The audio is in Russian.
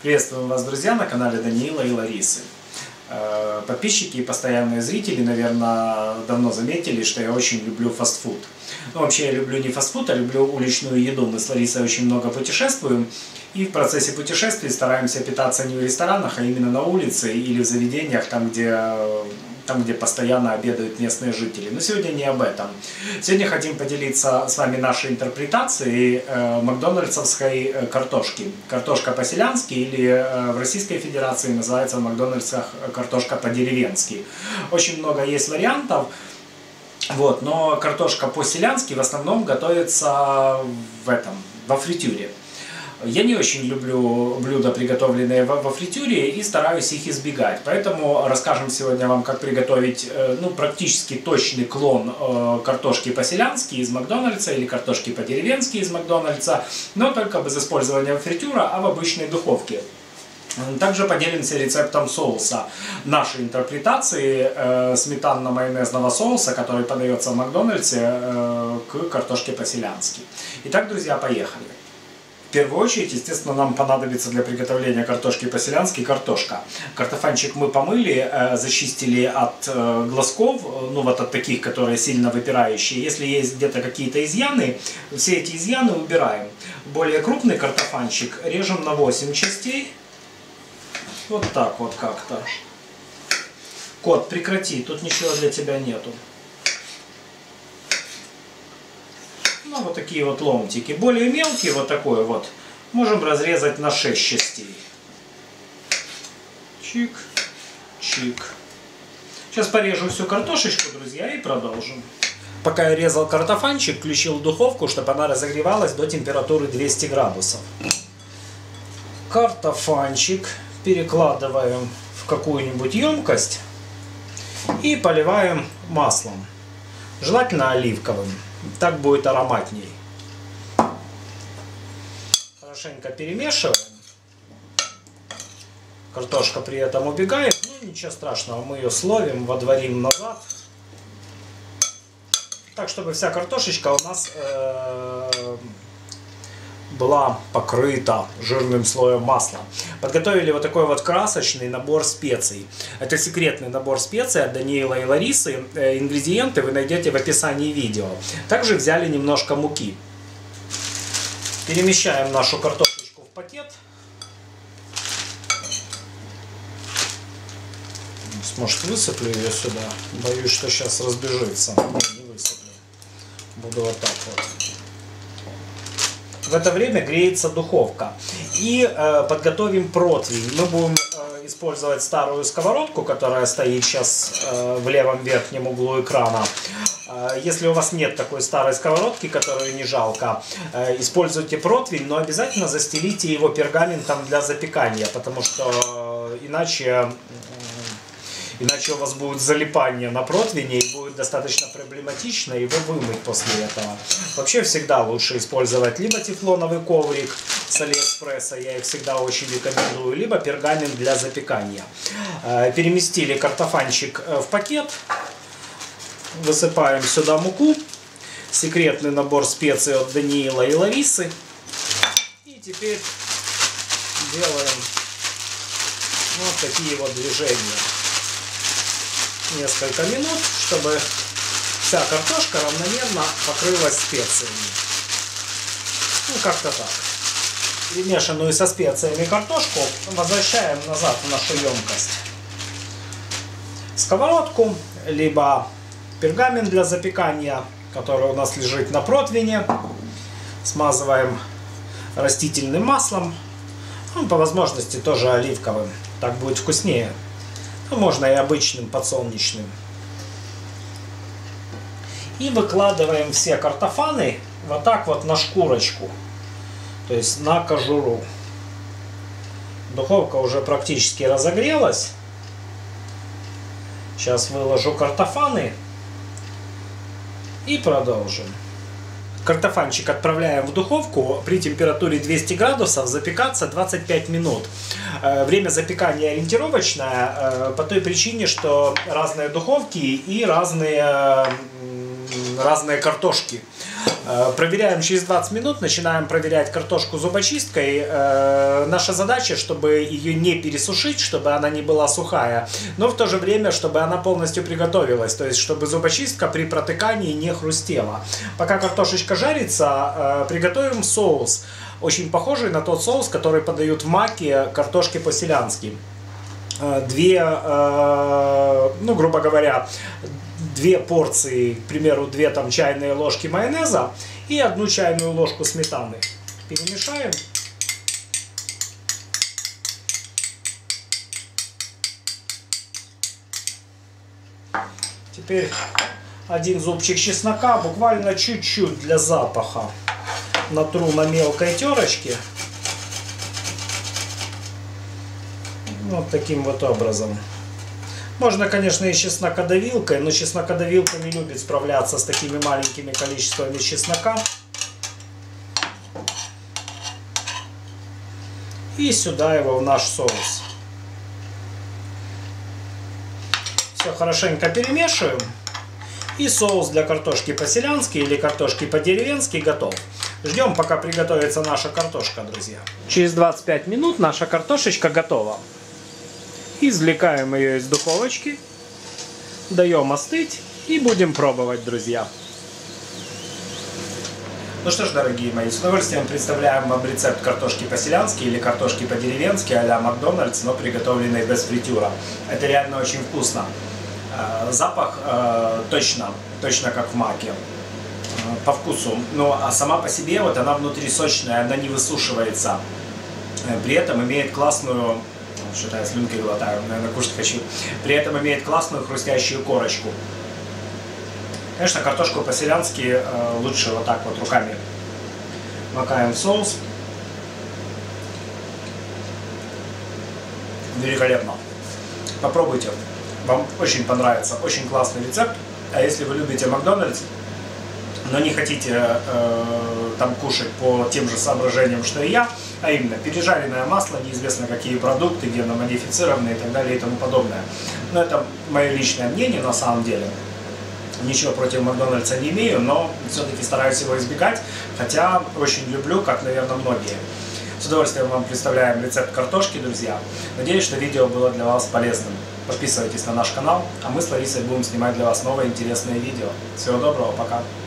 Приветствуем вас, друзья, на канале Даниила и Ларисы. Подписчики и постоянные зрители, наверное, давно заметили, что я очень люблю фастфуд. Ну, вообще я люблю не фастфуд, а люблю уличную еду. Мы с Ларисой очень много путешествуем, и в процессе путешествий стараемся питаться не в ресторанах, а именно на улице или в заведениях, там, где постоянно обедают местные жители. Но сегодня не об этом. Сегодня хотим поделиться с вами нашей интерпретацией макдональдсовской картошки. Картошка по-селянски или в Российской Федерации называется в Макдональдсах картошка по-деревенски. Очень много есть вариантов. Вот, но картошка по-селянски в основном готовится во фритюре. Я не очень люблю блюда, приготовленные во фритюре, и стараюсь их избегать. Поэтому расскажем сегодня вам, как приготовить практически точный клон картошки по-селянски из Макдональдса или картошки по-деревенски из Макдональдса, но только без использования фритюра, а в обычной духовке. Также поделимся рецептом соуса нашей интерпретации сметанно-майонезного соуса, который подается в Макдональдсе к картошке по-селянски. Итак, друзья, поехали. В первую очередь, естественно, нам понадобится для приготовления картошки по-селянски картошка. Картофанчик мы помыли, зачистили от глазков, от таких, которые сильно выпирающие. Если есть где-то какие-то изъяны, все эти изъяны убираем. Более крупный картофанчик режем на 8 частей. Вот так вот как-то. Кот, прекрати, тут ничего для тебя нету. Вот такие вот ломтики. Более мелкие, вот такой вот, можем разрезать на 6 частей. Чик, чик. Сейчас порежу всю картошечку, друзья, и продолжим. Пока я резал картофанчик, включил духовку, чтобы она разогревалась до температуры 200 градусов. Картофанчик перекладываем в какую-нибудь емкость и поливаем маслом. Желательно оливковым. Так будет ароматней. Хорошенько перемешиваем. Картошка при этом убегает. Ничего страшного, мы ее словим, водворим назад. Так, чтобы вся картошечка у нас была покрыта жирным слоем масла. Подготовили вот такой вот красочный набор специй. Это секретный набор специй от Даниила и Ларисы. Ингредиенты вы найдете в описании видео. Также взяли немножко муки. Перемещаем нашу картошечку в пакет. Может, высыплю ее сюда? Боюсь, что сейчас разбежится. Не высыплю. Буду вот так вот. В это время греется духовка. И подготовим противень. Мы будем использовать старую сковородку, которая стоит сейчас в левом верхнем углу экрана. Если у вас нет такой старой сковородки, которую не жалко, используйте противень, но обязательно застелите его пергаментом для запекания, потому что иначе у вас будет залипание на противне и будет достаточно проблематично его вымыть после этого. Вообще всегда лучше использовать либо тефлоновый коврик с Алиэкспресса, я их всегда очень рекомендую, либо пергамент для запекания. Переместили картофанчик в пакет, высыпаем сюда муку, секретный набор специй от Даниила и Ларисы. И теперь делаем вот такие вот движения. Несколько минут, чтобы вся картошка равномерно покрылась специями. Как-то так. Перемешанную со специями картошку возвращаем назад в нашу емкость. Сковородку, либо пергамент для запекания, который у нас лежит на противне. Смазываем растительным маслом. По возможности тоже оливковым. Так будет вкуснее. Можно и обычным подсолнечным. И выкладываем все картофаны вот так вот на шкурочку. То есть на кожуру. Духовка уже практически разогрелась. Сейчас выложу картофаны. И продолжим. Картофанчик отправляем в духовку при температуре 200 градусов запекаться 25 минут. Время запекания ориентировочное по той причине, что разные духовки и разные картошки. Проверяем через 20 минут, начинаем проверять картошку зубочисткой. Наша задача, чтобы ее не пересушить, чтобы она не была сухая, но в то же время, чтобы она полностью приготовилась, то есть чтобы зубочистка при протыкании не хрустела. Пока картошечка жарится, приготовим соус, очень похожий на тот соус, который подают в Маке картошке по-селянски. Грубо говоря, 2 порции, к примеру, 2 там чайные ложки майонеза и 1 чайную ложку сметаны. Перемешаем. Теперь 1 зубчик чеснока, буквально чуть-чуть для запаха. Натру на мелкой терочке. Вот таким вот образом. Можно, конечно, и чеснокодавилкой, но чеснокодавилка не любит справляться с такими маленькими количествами чеснока. И сюда его в наш соус. Все хорошенько перемешиваем. И соус для картошки по-селянски или картошки по-деревенски готов. Ждем, пока приготовится наша картошка, друзья. Через 25 минут наша картошечка готова. Извлекаем ее из духовочки, даем остыть и будем пробовать, друзья. Ну что ж, дорогие мои, с удовольствием представляем вам рецепт картошки по-селянски или картошки по-деревенски а-ля Макдональдс, но приготовленной без фритюра. Это реально очень вкусно. Запах точно как в Маке. По вкусу. Ну а сама по себе вот она внутри сочная, она не высушивается. При этом имеет классную... Что-то я слюнкой глотаю, наверное, кушать хочу. При этом имеет классную хрустящую корочку. Конечно, картошку по-селянски лучше вот так вот руками макаем в соус. Великолепно. Попробуйте. Вам очень понравится. Очень классный рецепт. А если вы любите Макдональдс, но не хотите там кушать по тем же соображениям, что и я, а именно пережаренное масло, неизвестно какие продукты, генно-модифицированные и так далее и тому подобное. Но это мое личное мнение на самом деле. Ничего против Макдональдса не имею, но все-таки стараюсь его избегать, хотя очень люблю, как, наверное, многие. С удовольствием вам представляем рецепт картошки, друзья. Надеюсь, что видео было для вас полезным. Подписывайтесь на наш канал, а мы с Ларисой будем снимать для вас новые интересные видео. Всего доброго, пока!